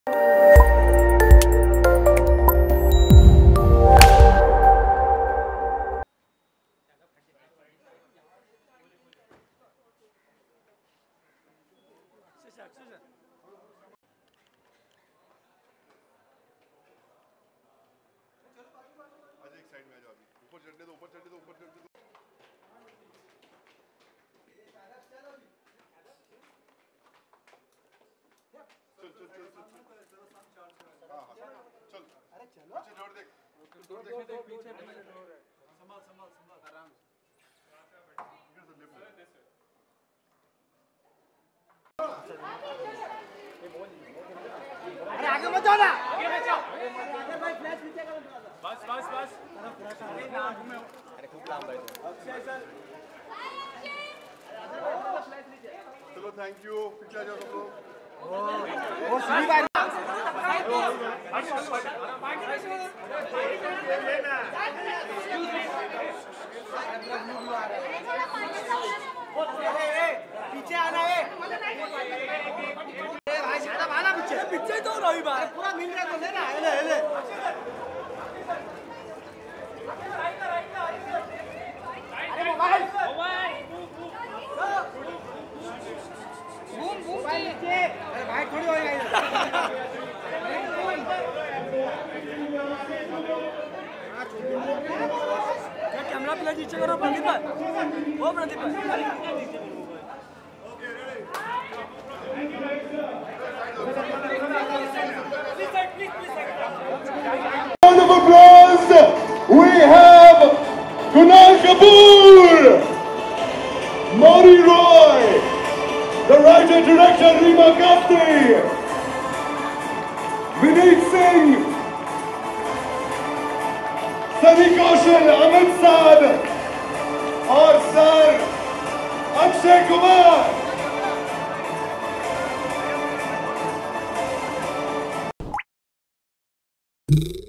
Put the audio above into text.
Side में आ जाओ, ऊपर चढ़ने दो, ऊपर चढ़ने दो, ऊपर चढ़ने दो। चल चल चल चल, हाँ हाँ चल, अरे चलो, पीछे जोड़ देख, पीछे संभाल संभाल संभाल, आराम से। अरे आगे मत जाओ ना, बस बस बस, अरे खूब लांब भाई। चलो थैंक यू, पीछे आ जाओ सब लोग। वो सीधी बात पीछे आना है भाई, सारा भाना पीछे पीछे तो रही बात पूरा मिल रहा तो लेना है। ले ले अरे मोबाइल बूम बूम नीचे, अरे भाई थोड़ी हो जाएगा। क्या कैमरा प्ले नीचे करो प्रदीप भाई, ओ प्रदीप भाई। Round of applause, we have Kunal Kapoor, Maury Roy, the writer-director Reema Kafti, Vineet Singh, Sunny Kaushal, Amit Saad, और सर अक्षय कुमार।